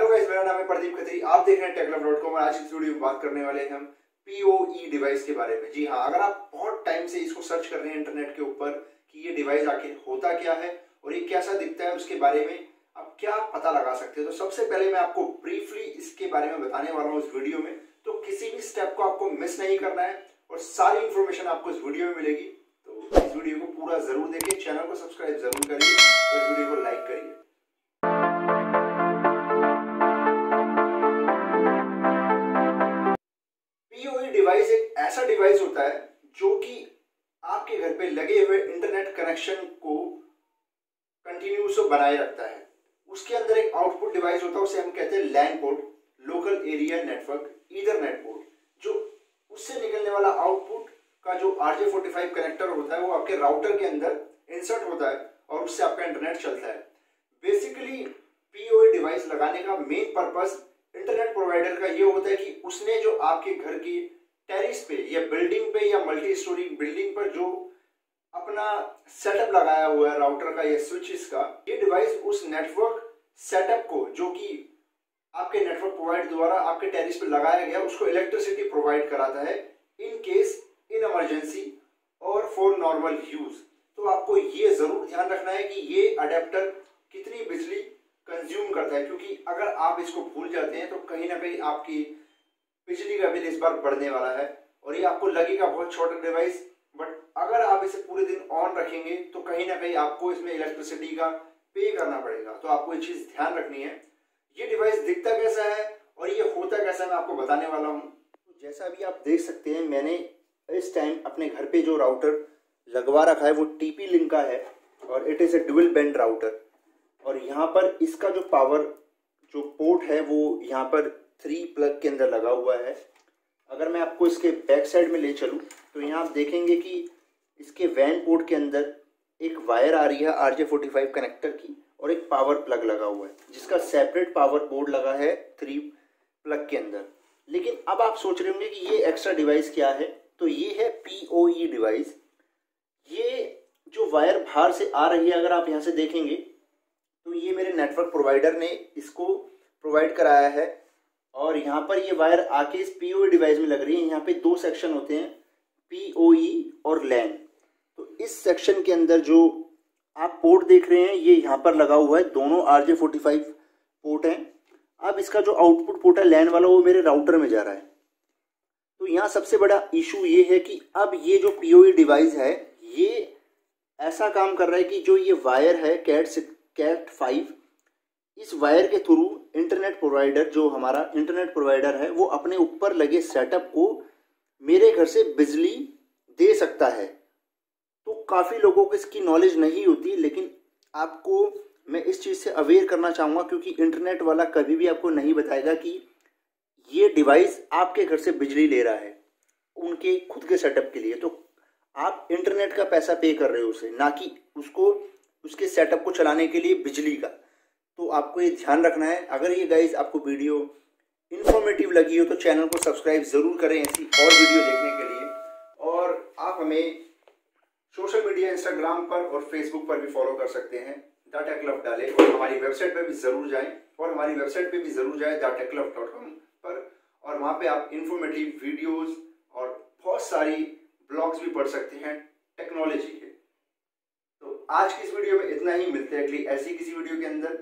Hello guys, मेरा नाम है प्रदीप खत्री। आप देख रहे हैं techlove.com और आज इस वीडियो में बात करने वाले हैं हम PoE डिवाइस के बारे में। जी हाँ, अगर आप बहुत टाइम से इसको सर्च कर रहे हैं इंटरनेट के ऊपर कि ये डिवाइस आखिर होता क्या है और ये कैसा दिखता है, उसके बारे में आप क्या पता लगा सकते हैं, तो सबसे पहले मैं आपको ब्रीफली इसके बारे में बताने वाला हूँ इस वीडियो में। तो किसी भी स्टेप को आपको मिस नहीं करना है और सारी इंफॉर्मेशन आपको इस वीडियो में मिलेगी। तो इस वीडियो को पूरा जरूर देखिए, चैनल को सब्सक्राइब जरूर करिए और इस वीडियो को लाइक करिए। PoE डिवाइस एक ऐसा डिवाइस होता है जो कि आपके घर पे लगे हुए इंटरनेट कनेक्शन को कंटिन्यूस बनाए रखता है। उसके अंदर एक आउटपुट डिवाइस होता है, उसे हम कहते हैं LAN port, local area network Ethernet port. जो उससे निकलने वाला आउटपुट का जो RJ45 कनेक्टर होता है वो आपके राउटर के अंदर इंसर्ट होता है और उससे आपका इंटरनेट चलता है। बेसिकली PoE डिवाइस लगाने का मेन पर्पस इंटरनेट प्रोवाइडर का ये होता है कि उसने जो आपके घर की टेरिस पे या बिल्डिंग पे या मल्टी स्टोरी बिल्डिंग पर जो अपना सेटअप लगाया हुआ है राउटर का या स्विचेस का, ये डिवाइस उस नेटवर्क सेटअप को जो कि आपके नेटवर्क प्रोवाइडर द्वारा आपके टेरिस पे लगाया गया उसको इलेक्ट्रिसिटी प्रोवाइड कराता है इन केस इन इमरजेंसी और फॉर नॉर्मल यूज। तो आपको ये जरूर ध्यान रखना है कि ये अडेप्टर कितनी बिजली कंज्यूम करता है, क्योंकि अगर आप इसको भूल जाते हैं तो कहीं ना कहीं आपकी बिजली का बिल इस बार बढ़ने वाला है। और ये आपको लगेगा बहुत छोटा डिवाइस, बट अगर आप इसे पूरे दिन ऑन रखेंगे तो कहीं ना कहीं आपको इसमें इलेक्ट्रिसिटी का पे करना पड़ेगा। तो आपको ये चीज ध्यान रखनी है। ये डिवाइस दिखता कैसा है और ये होता कैसा है मैं आपको बताने वाला हूँ। तो जैसा अभी आप देख सकते हैं, मैंने इस टाइम अपने घर पे जो राउटर लगवा रखा है वो TP-Link का है और it is a dual band router. और यहाँ पर इसका जो पावर जो पोर्ट है वो यहाँ पर 3 प्लग के अंदर लगा हुआ है। अगर मैं आपको इसके बैक साइड में ले चलूँ तो यहाँ आप देखेंगे कि इसके वैन पोर्ट के अंदर एक वायर आ रही है RJ45 कनेक्टर की और एक पावर प्लग लगा हुआ है जिसका सेपरेट पावर बोर्ड लगा है 3 प्लग के अंदर। लेकिन अब आप सोच रहे होंगे कि ये एक्स्ट्रा डिवाइस क्या है, तो ये है PoE डिवाइस। ये जो वायर बाहर से आ रही है, अगर आप यहाँ से देखेंगे तो ये मेरे नेटवर्क प्रोवाइडर ने इसको प्रोवाइड कराया है और यहाँ पर ये वायर आके इस PoE डिवाइस में लग रही है। यहाँ पे 2 सेक्शन होते हैं, PoE और LAN। तो इस सेक्शन के अंदर जो आप पोर्ट देख रहे हैं ये यहाँ पर लगा हुआ है, दोनों RJ45 पोर्ट हैं। अब इसका जो आउटपुट पोर्ट है LAN वाला वो मेरे राउटर में जा रहा है। तो यहाँ सबसे बड़ा इशू ये है कि अब ये जो PoE डिवाइस है ये ऐसा काम कर रहा है कि जो ये वायर है कैट 5, इस वायर के थ्रू इंटरनेट प्रोवाइडर जो हमारा इंटरनेट प्रोवाइडर है वो अपने ऊपर लगे सेटअप को मेरे घर से बिजली दे सकता है। तो काफ़ी लोगों को इसकी नॉलेज नहीं होती, लेकिन आपको मैं इस चीज़ से अवेयर करना चाहूँगा क्योंकि इंटरनेट वाला कभी भी आपको नहीं बताएगा कि ये डिवाइस आपके घर से बिजली ले रहा है उनके खुद के सेटअप के लिए। तो आप इंटरनेट का पैसा पे कर रहे हो उसे, ना कि उसको उसके सेटअप को चलाने के लिए बिजली का। तो आपको ये ध्यान रखना है। अगर ये गाइज आपको वीडियो इन्फॉर्मेटिव लगी हो तो चैनल को सब्सक्राइब ज़रूर करें ऐसी और वीडियो देखने के लिए। और आप हमें सोशल मीडिया इंस्टाग्राम पर और फेसबुक पर भी फॉलो कर सकते हैं, द टेक लव डालें। और हमारी वेबसाइट पर भी ज़रूर जाएं thetechlove.com पर, और वहाँ पे आप इन्फॉर्मेटिव वीडियोज़ और बहुत सारी ब्लॉग्स भी पढ़ सकते हैं टेक्नोलॉजी के। तो आज की इस वीडियो में इतना ही, मिलते हैं अगली ऐसी किसी वीडियो के अंदर।